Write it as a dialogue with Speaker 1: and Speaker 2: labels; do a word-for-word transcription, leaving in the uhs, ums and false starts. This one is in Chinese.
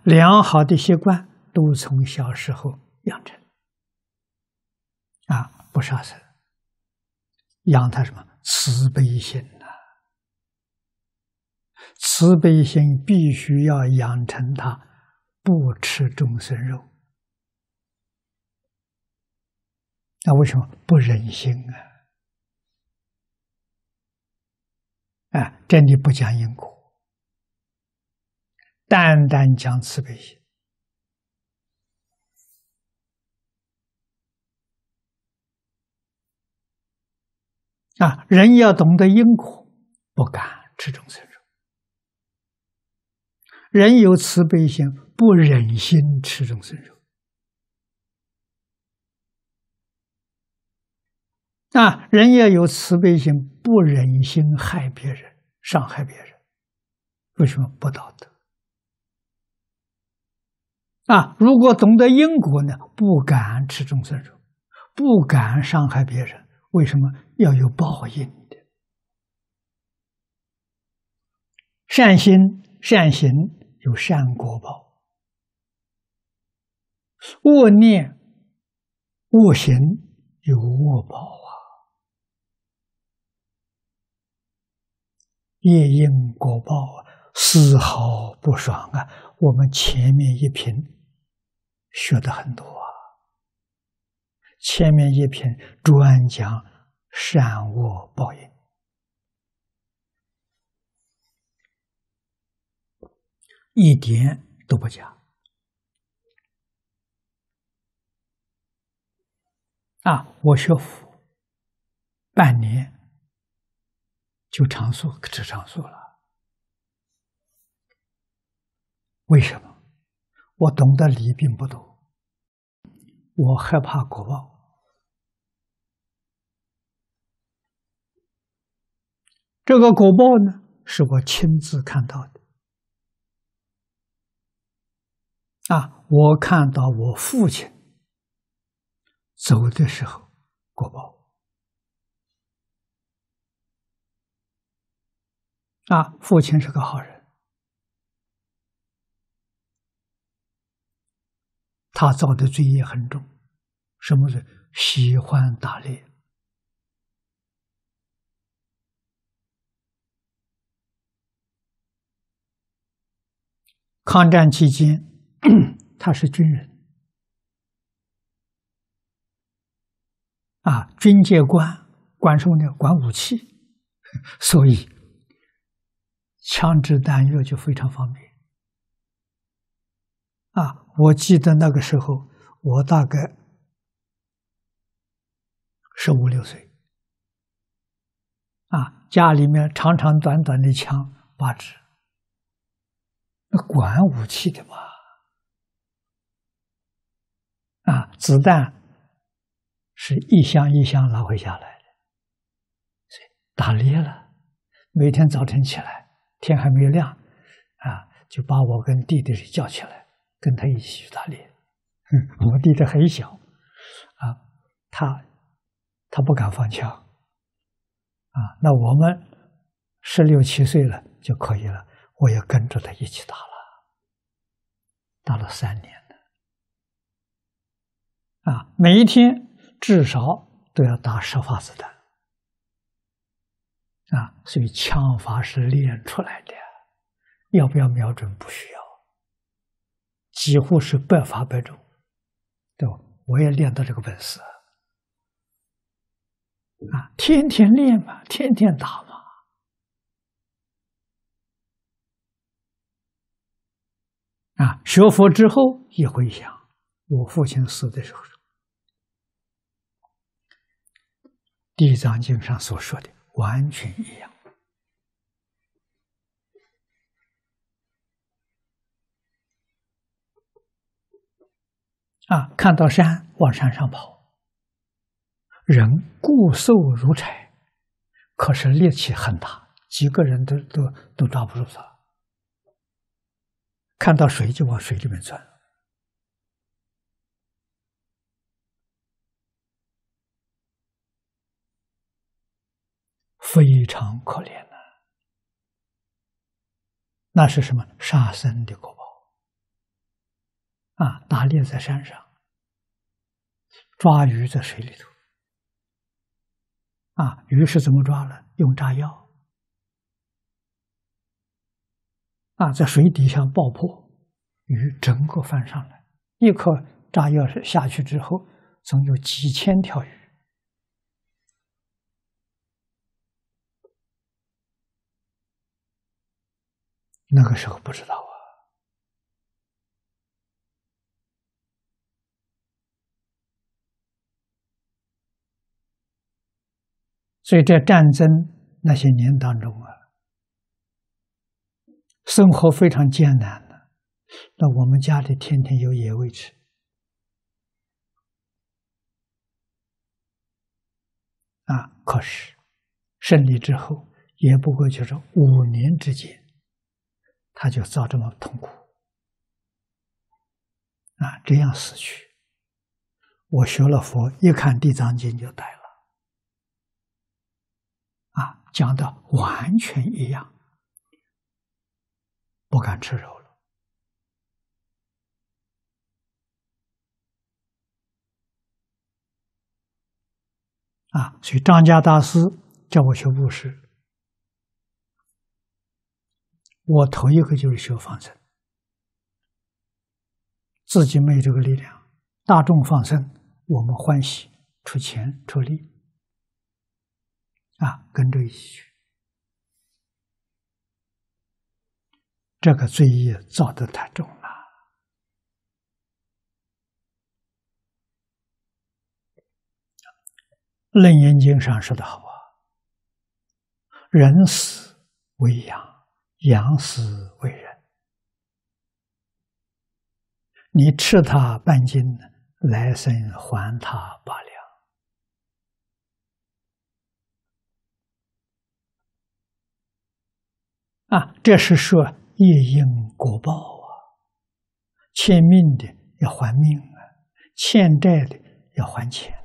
Speaker 1: 良好的习惯都从小时候养成。啊，不杀生，养他什么慈悲心呐、啊？慈悲心必须要养成他不吃众生肉。那为什么不忍心啊？啊，这里不讲因果，单单讲慈悲心。啊，人要懂得因果，不敢吃众生肉；人有慈悲心，不忍心吃众生肉。啊，人要有慈悲心，不忍心害别人、伤害别人。为什么不道德？啊，如果懂得因果呢，不敢吃众生肉，不敢伤害别人。为什么要有报应的？善心善行有善果报，恶念恶行有恶报啊。业因果报丝毫不爽啊！我们前面一品学的很多啊，前面一品专讲善恶报应，一点都不假啊！我学佛半年就长寿吃长寿了。为什么？我懂得理并不多，我害怕果报。这个果报呢，是我亲自看到的。啊，我看到我父亲走的时候，果报。啊，父亲是个好人，他造的罪业很重，什么罪？喜欢打猎。抗战期间，他是军人，啊，军械官，管什么呢？管武器，所以枪支弹药就非常方便。啊，我记得那个时候，我大概十五六岁，啊，家里面长长短短的枪八支。管武器的嘛，啊，子弹是一箱一箱拿回家来的，所以打猎了。每天早晨起来，天还没亮，啊，就把我跟弟弟叫起来，跟他一起去打猎。嗯，我弟弟很小，啊，他他不敢放枪，啊，那我们十六七岁了就可以了。我也跟着他一起打了，打了三年了，啊，每一天至少都要打十发子弹，啊，所以枪法是练出来的，要不要瞄准？不需要，几乎是百发百中，对吧？我也练到这个本事，啊，天天练嘛，天天打嘛。啊，学佛之后一回想，我父亲死的时候，《地藏经》上所说的完全一样。啊，看到山往山上跑，人固瘦如柴，可是力气很大，几个人都都都抓不住他。看到水就往水里面钻，非常可怜呐、啊。那是什么？杀生的果报。 啊，打猎在山上，抓鱼在水里头。啊，鱼是怎么抓呢？用炸药。啊，在水底下爆破，鱼整个翻上来，一颗炸药是下去之后，总有几千条鱼。那个时候不知道啊。所以在战争那些年当中啊，生活非常艰难的。那我们家里天天有野味吃，啊，可是胜利之后，也不过就是五年之间，他就遭这么痛苦，啊，这样死去。我学了佛，一看《地藏经》就呆了，啊，讲的完全一样，不敢吃肉了。啊，所以张家大师叫我学布施，我头一个就是学放生，自己没有这个力量，大众放生，我们欢喜，出钱出力，啊，跟着一起去，这个罪业造得太重了。楞严经上说的好啊，人死为羊，羊死为人。你吃他半斤，来生还他八两。啊，这是说业因果报啊，欠命的要还命啊，欠债的要还钱。